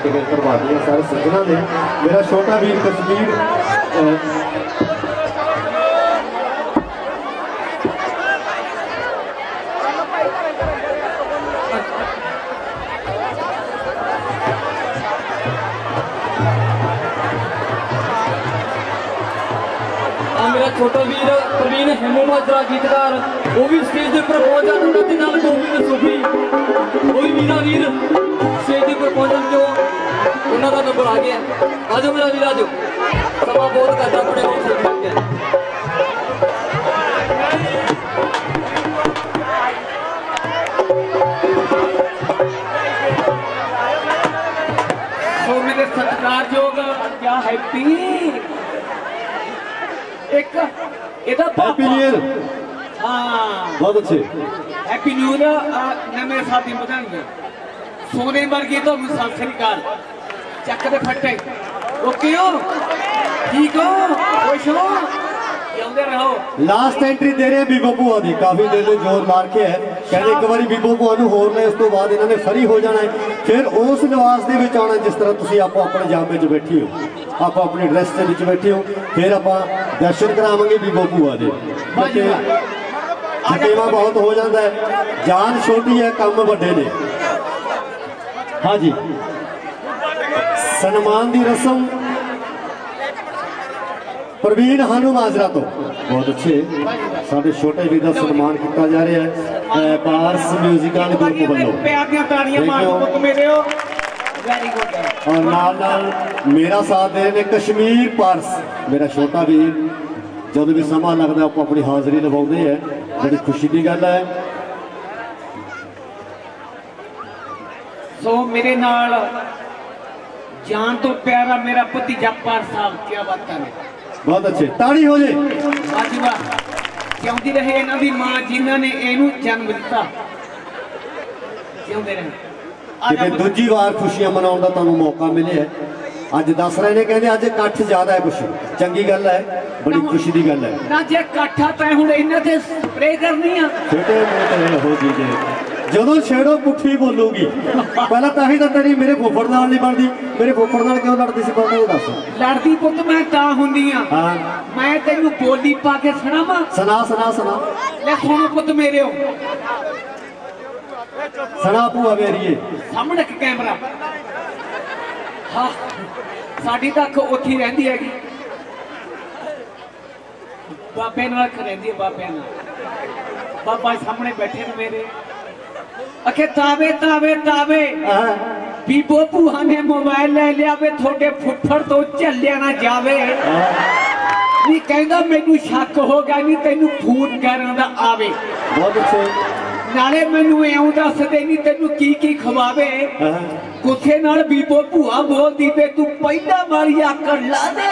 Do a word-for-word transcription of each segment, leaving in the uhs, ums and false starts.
Ticket करवा दी सारे सज्जना ने। मेरा छोटा वीर कश्मीर मेरा छोटा वीर प्रवीण हेमोमाजरा गीतकार वो भी स्टेज के ऊपर पहुंच जाता गोविंद सूफी वो भी मेरा वीर स्टेज के ऊपर पहुंचन जो उन्होंने नंबर आ गया। आजो मेरा वीर आजो समा बहुत करता बड़े तो मेरे सत्कारयोग क्या हैप्पी एक इधर हैप्पी न्यू ईयर। हाँ बहुत अच्छे हैप्पी न्यू ईयर ने मेरे साथी बताएंगे सोने वर्गी तो सत श्री अकाल चक दे फट्टे ओके हो ठीक हो खुश हो जिंदे रहो। लास्ट एंट्री दे रहे बीबो भूआ की काफी देर से जोर ला के है कहते एक बार बीबो भूआ नूं होर ले उस तो बाद इन्होंने फ्री हो जाना है फिर उस लिबास के विच आना जिस तरह तुसीं आपो अपने जामे च बैठी हो आप अपनी ड्रेस के विच बैठे हो फिर आप दर्शन करावांगे बीबो भूआ दे। थकेवा बहुत हो जाता है जान छोटी है काम वड्डे ने। हाँ जी सन्मान की रस्म प्रवीण हेमोमाजरा तो बहुत अच्छे साढ़े छोटे वीर का सन्मान किया जा रहा है पारस म्यूजिकल ग्रुप वालों और नाल नाल मेरा साथ दे रहे कश्मीर पारस मेरा छोटा वीर जब भी समा लगता आप अपनी हाजिरी लवाते हैं बड़ी खुशी की गल है। सो मेरे नाल जान तो प्यारा मेरा भतीजा पारस साहब क्या बात है बहुत अच्छे ताड़ी हो जाए बाजी वाह क्योंकि रहे इन्हां दी मां जिन्हां ने इहनूं जन्म दिता जिंदे रहे कि दूजी बार खुशियां मनाने का तुहानूं मौका मिले अज दस रहे ने कहते अज इकट्ठ ज्यादा है कुछ चंगी गल है बड़ी खुशी की गल है ना जे इकट्ठा तै हुण इन्हां ते स्प्रे करनी आ छोटे मोटे हो जी जे जदों छेड़ो पुठी बोलूगी पहला तां ही तां तेरी मेरे फुफड़ नाल नहीं बनदी मेरे फुफड़ नाल क्यों लड़दी सी पता नहीं दस लड़दी पुत मैं तां हुंदी आ हां मैं तैनूं बोली पा के सुणावां सुना सुना सुना ले सुण पुत मेरे हो सुना भूआ मेरी सामने एक कैमरा हाँ साडी तां अख उत्थे ही रहिंदी हैगी बाबे नाल रहिंदी है बाबे नाल बाबा सामने बैठे ने मेरे अखे तावे तावे तावे बीबो भूआ ने मोबाइल ले लिया वे थोड़े फुफड़ तो झल्लिया ना जावे नहीं कहंदा मैनू शक हो गया नहीं तेनू फोन करन दा आवे बहुत अच्छे नाले मैनू इउं दस दे नहीं तेनू की की खवावे गुस्से नाल बीबो भूआ बोलदी वे तू पहला वाली आकड़ ला दे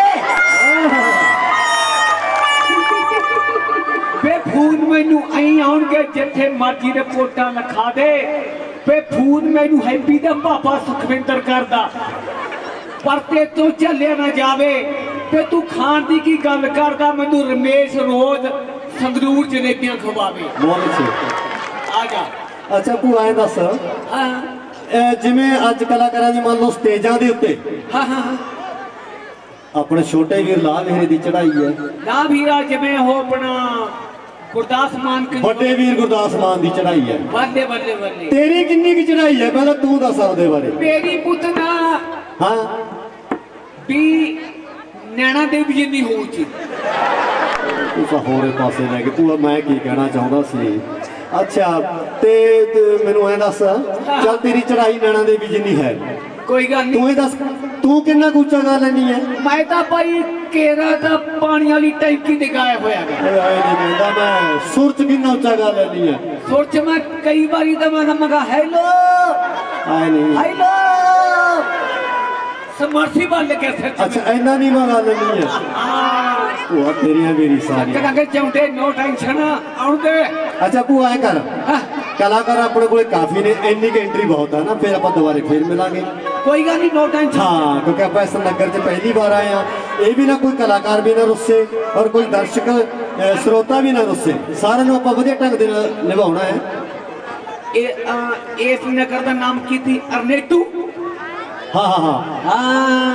वे फोन मैनू आई आउणगे जिथे मर्जी दे पोटां लिखा दे वे फोन मैनू हैप्पी दा पापा सुखविंदर करदा पर ते तू झल्लिया ना जावे वे तू खान दी की गल करदा मैनू रमेश रोज संगरूर जलेबियां खवावे बहुत अच्छे आ जा अच्छा भूआ ऐ दस हाँ जिवें अज कलाकारां दी मान लो स्टेजां दे उत्ते हाँ हाँ अपने छोटे वीर ला मेरे दी चढ़ाई है ला वीरा जिवें हो अपना गुरदास मान के बड़े वीर गुरदास मान दी चढ़ाई है बल्ले बल्ले बल्ले तेरी किन्नी की चढ़ाई है पहले तू दस ਉਹਦੇ बारे मेरी पुतना हाँ भी नैना देवी जिन्नी हो ची तुसा होरे पासे ले के तू मैं की कहना चाहता सी अच्छा ते मैनू ऐ दस चल तेरी चढ़ाई नैना देवी जिन्नी है कोई गल तू नहीं दस तू किन्ना ऊंचा गा लैनी है मैं तो भाई केरा दा पानी वाली टैंकी ते गायब होया गया आए नहीं कहंदा मैं सुर च किन्ना ऊंचा गा लैनी है सुर च मैं कई बारी तो मैं मगा हेलो आए नहीं हेलो समर्सिबल के सिर अच्छा इन्ना नहीं गा लैनी है भूआ तेरिया मेरी सारी कहांगे चौंटे नो टेंशन आउण दे अच्छा भूआ ऐ कर कलाकार अपने को काफी ने इन्नी की एंट्री बहुत है ना फिर आप दोबारा फिर मिलांगे कोई गल नहीं नो टेंशन हाँ क्योंकि आप इस नगर से पहली बार आए हैं ये भी ना कोई कलाकार भी ना रुस्से और कोई दर्शक श्रोता भी ना रुस्से सारे आप वधिया ढंग से निभाना है इस नगर का नाम की थी अरनेटू हाँ हाँ हाँ हाँ